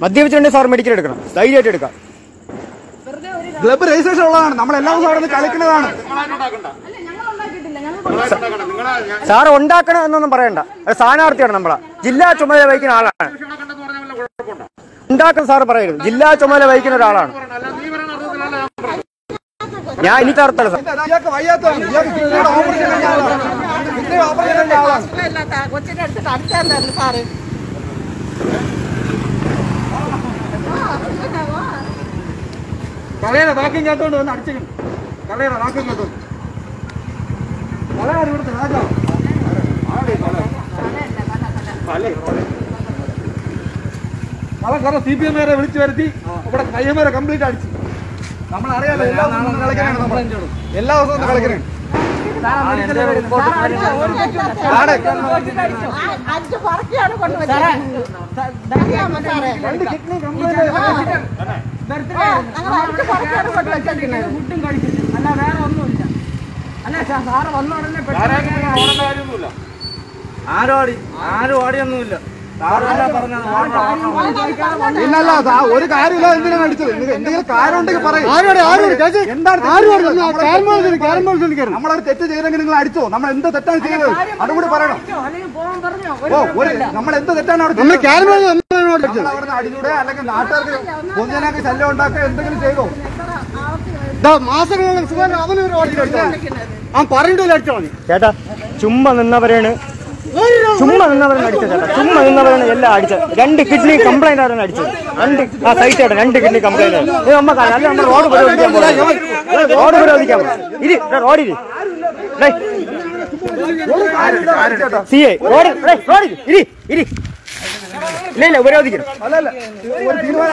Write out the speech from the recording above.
മദ്യപിച്ചിട്ടുണ്ടെങ്കിൽ sir medical എടുക്കണം, ധൈര്യമായിട്ട് എടുക്കാം. ക്ലബ്ബ് രജിസ്ട്രേഷൻ ഉള്ളതാണ്, നമ്മൾ എല്ലാ ദിവസവും അവിടെ നിന്ന് കളിക്കുന്നതാണ്. സാർ ഉണ്ടാക്കണം എന്നൊന്നും പറയണ്ട, സ്ഥാനാർത്ഥിയാണ് നമ്മളെ, ജില്ലാ ചുമതല വഹിക്കുന്ന ആളാണ്. ഉണ്ടാക്കുന്ന സാറ് പറയരുത്, ജില്ലാ ചുമതല വഹിക്കുന്ന ഒരാളാണ് ഞാൻ. എനിക്ക് അർത്ഥമല്ല സാർ. കളയുടെ വാക്കും കേട്ടോണ്ട് വന്ന് അടിച്ചിരിക്കും. കളയുടെ വാക്കും കേട്ടോണ്ട് കളയാണ് ഇവിടുത്തെ രാജാവ്. കളക്കാരെ CPM വിളിച്ചു വരുത്തി ഇവിടെ കയ്യന്മാരെ കംപ്ലീറ്റ് അടിച്ചു. നമ്മളറിയാലോ എല്ലാ ദിവസവും കളിക്കാനാണ്, നമ്മൾ എല്ലാ ദിവസവും കളിക്കാനാണ്. ഫുഡും കഴിച്ചിട്ട് അല്ല വേറെ ഒന്നുമില്ല. അല്ല സാറ് വന്ന ഉടനെ ആരും ഓടിയൊന്നുമില്ല. പിന്നല്ല ഒരു കാര്യമില്ല, എന്തിനാണ് അടിച്ചത്? എന്തെങ്കിലും കാര്യം ഉണ്ടെങ്കിൽ പറയും. നമ്മളൊരു തെറ്റ് ചെയ്തെങ്കിൽ നിങ്ങൾ അടിച്ചോ? നമ്മൾ എന്ത് തെറ്റാണ് ചെയ്തത് അതുകൂടി പറയണം. നമ്മൾ എന്ത് തെറ്റാണ് അവിടെ അടിച്ചൂടെ? അല്ലെങ്കിൽ നാട്ടുകാർക്ക് പൊതുജനങ്ങൾക്ക് ശല്യം ഉണ്ടാക്കുക എന്തെങ്കിലും ചെയ്തോ? മാസങ്ങളോളം പറഞ്ഞിട്ടില്ല അടിച്ചോ ചേട്ടാ. ചുമ്മാ നിന്നവരാണ് അടിച്ചത് ചേട്ടാ, ചുമ്മാ നിന്നവരാണ് എല്ലാം അടിച്ചത്. 2 കിഡ്നി കംപ്ലൈന്റ് ആയിരുന്നു അടിച്ചത്. 2 സൈറ്റ് ചേട്ടാ, 2 കിഡ്നി കംപ്ലൈന്റ് ആണ്. ഇത് നമ്മ അല്ല, നമ്മൾ റോഡ് പരിശോധിക്കാൻ പോകും. ഇരി റോഡിൽ CA റോഡ് ഇരി ഇല്ല ഉപരോധിക്കണം.